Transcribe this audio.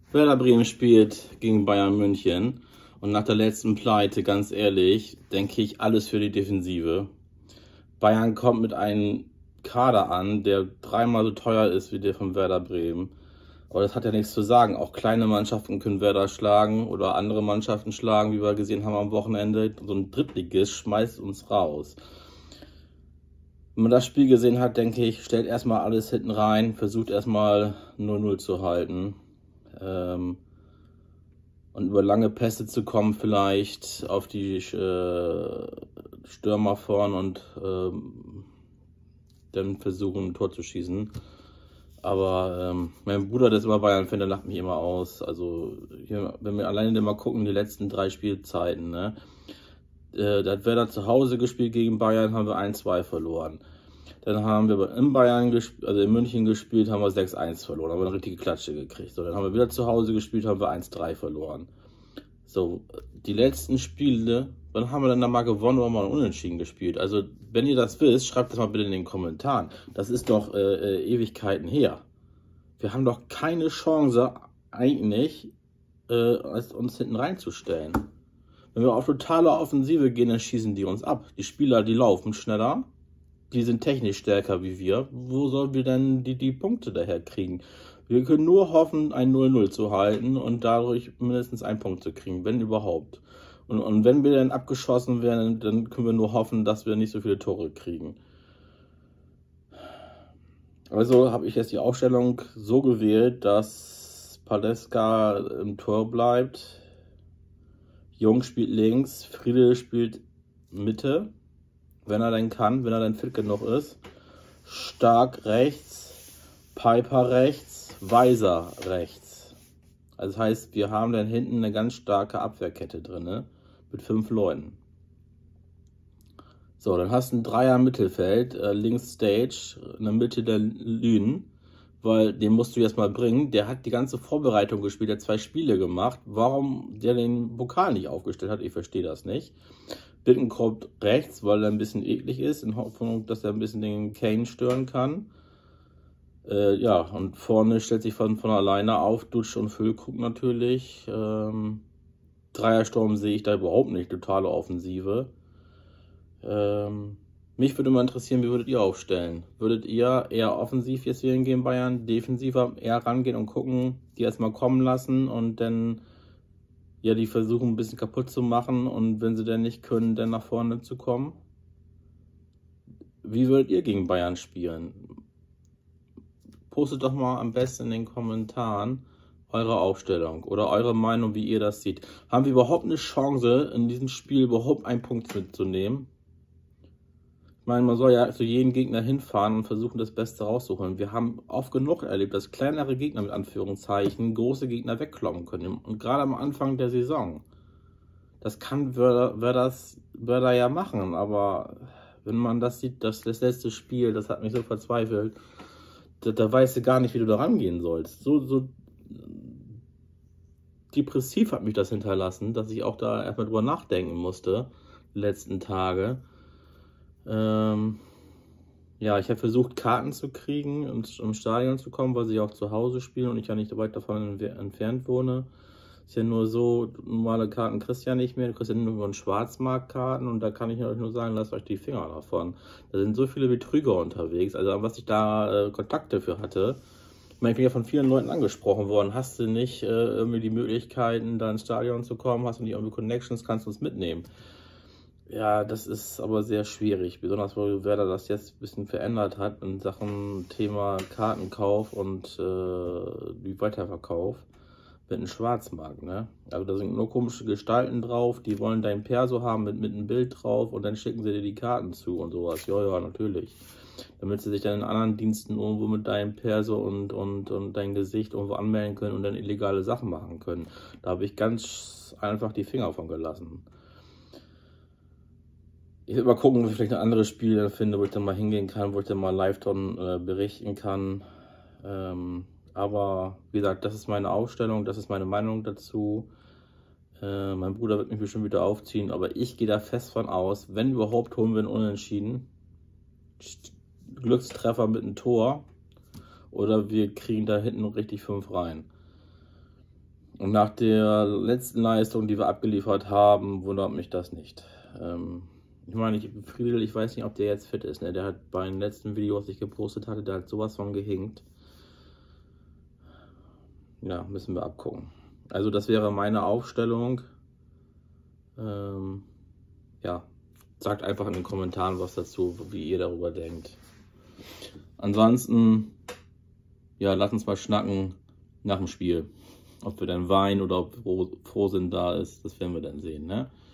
Werder Bremen spielt gegen Bayern München und nach der letzten Pleite, ganz ehrlich, denke ich, alles für die Defensive. Bayern kommt mit einem Kader an, der dreimal so teuer ist wie der von Werder Bremen. Aber das hat ja nichts zu sagen. Auch kleine Mannschaften können Werder schlagen oder andere Mannschaften schlagen, wie wir gesehen haben am Wochenende. So ein Drittligist schmeißt uns raus. Wenn man das Spiel gesehen hat, denke ich, stellt erstmal alles hinten rein, versucht erstmal 0-0 zu halten. Und über lange Pässe zu kommen, vielleicht auf die Stürmer vorn und dann versuchen, ein Tor zu schießen. Aber mein Bruder, der ist immer Bayern-Fan, der lacht mich immer aus. Also, hier, wenn wir alleine mal gucken, die letzten 3 Spielzeiten, ne? Da hat Werder zu Hause gespielt gegen Bayern, haben wir 1-2 verloren. Dann haben wir in Bayern gespielt, also in München gespielt, haben wir 6-1 verloren, haben wir eine richtige Klatsche gekriegt. So, dann haben wir wieder zu Hause gespielt, haben wir 1-3 verloren. So, die letzten Spiele, wann haben wir denn da mal gewonnen oder mal unentschieden gespielt? Also, wenn ihr das wisst, schreibt das mal bitte in den Kommentaren. Das ist doch Ewigkeiten her. Wir haben doch keine Chance, eigentlich, uns hinten reinzustellen. Wenn wir auf totale Offensive gehen, dann schießen die uns ab. Die Spieler, die laufen schneller, die sind technisch stärker wie wir. Wo sollen wir denn die Punkte daher kriegen? Wir können nur hoffen, ein 0-0 zu halten und dadurch mindestens einen Punkt zu kriegen, wenn überhaupt. Und wenn wir dann abgeschossen werden, dann können wir nur hoffen, dass wir nicht so viele Tore kriegen. Also habe ich jetzt die Aufstellung so gewählt, dass Palecka im Tor bleibt. Jung spielt links, Friedel spielt Mitte, wenn er denn kann, wenn er denn fit genug ist. Stark rechts, Piper rechts, Weiser rechts. Also das heißt, wir haben dann hinten eine ganz starke Abwehrkette drin, ne? Mit 5 Leuten. So, dann hast du ein Dreier Mittelfeld, links Stage, in der Mitte der Lünen, weil den musst du jetzt mal bringen. Der hat die ganze Vorbereitung gespielt, der hat 2 Spiele gemacht. Warum der den Pokal nicht aufgestellt hat, ich verstehe das nicht. Bittencourt rechts, weil er ein bisschen eklig ist, in Hoffnung, dass er ein bisschen den Kane stören kann. Ja, und vorne stellt sich von alleine auf, Dutsch und Füllkrug natürlich. Dreiersturm sehe ich da überhaupt nicht, totale Offensive. Mich würde mal interessieren, wie würdet ihr aufstellen? Würdet ihr eher offensiv jetzt wählen gegen Bayern, defensiver eher rangehen und gucken, die erstmal kommen lassen und dann ja die versuchen ein bisschen kaputt zu machen und wenn sie dann nicht können, dann nach vorne zu kommen? Wie würdet ihr gegen Bayern spielen? Postet doch mal am besten in den Kommentaren eure Aufstellung oder eure Meinung, wie ihr das seht. Haben wir überhaupt eine Chance, in diesem Spiel überhaupt einen Punkt mitzunehmen? Ich meine, man soll ja zu jedem Gegner hinfahren und versuchen, das Beste rauszuholen. Wir haben oft genug erlebt, dass kleinere Gegner mit Anführungszeichen große Gegner wegkloppen können. Und gerade am Anfang der Saison. Das kann Werder ja machen, aber wenn man das sieht, das letzte Spiel, das hat mich so verzweifelt. Da weißt du gar nicht, wie du da rangehen sollst. So depressiv hat mich das hinterlassen, dass ich auch da erstmal drüber nachdenken musste, die letzten Tage. Ja, ich habe versucht, Karten zu kriegen und im Stadion zu kommen, weil sie auch zu Hause spielen und ich ja nicht weit davon entfernt wohne. Ist ja nur so, normale Karten kriegst du ja nicht mehr, du kriegst ja nur einen Schwarzmarktkarten und da kann ich euch nur sagen, lasst euch die Finger davon. Da sind so viele Betrüger unterwegs, also was ich da Kontakte für hatte. Ich meine, ich bin ja von vielen Leuten angesprochen worden, hast du nicht irgendwie die Möglichkeiten, da ins Stadion zu kommen, hast du nicht irgendwie Connections, kannst du uns mitnehmen. Ja, das ist aber sehr schwierig, besonders weil Werder das jetzt ein bisschen verändert hat in Sachen Thema Kartenkauf und die Weiterverkauf mit einem Schwarzmarkt, ne? Also da sind nur komische Gestalten drauf, die wollen dein Perso haben mit einem Bild drauf und dann schicken sie dir die Karten zu und sowas. Ja, natürlich. Damit sie sich dann in anderen Diensten irgendwo mit deinem Perso und dein Gesicht irgendwo anmelden können und dann illegale Sachen machen können. Da habe ich ganz einfach die Finger von gelassen. Ich will mal gucken, ob ich vielleicht ein anderes Spiel finde, wo ich dann mal hingehen kann, wo ich dann mal live dann berichten kann. Aber wie gesagt, das ist meine Aufstellung, das ist meine Meinung dazu. Mein Bruder wird mich bestimmt wieder aufziehen, aber ich gehe da fest von aus, wenn überhaupt, holen wir einen Unentschieden. Glückstreffer mit einem Tor oder wir kriegen da hinten richtig 5 rein. Und nach der letzten Leistung, die wir abgeliefert haben, wundert mich das nicht. Ich meine, Friedel, ich weiß nicht, ob der jetzt fit ist. Ne? Der hat bei dem letzten Video, was ich gepostet hatte, der hat sowas von gehinkt. Ja, müssen wir abgucken. Also das wäre meine Aufstellung. Ja, sagt einfach in den Kommentaren was dazu, wie ihr darüber denkt. Ansonsten, ja, lasst uns mal schnacken nach dem Spiel. Ob wir dann weinen oder ob Frohsinn da ist, das werden wir dann sehen, ne?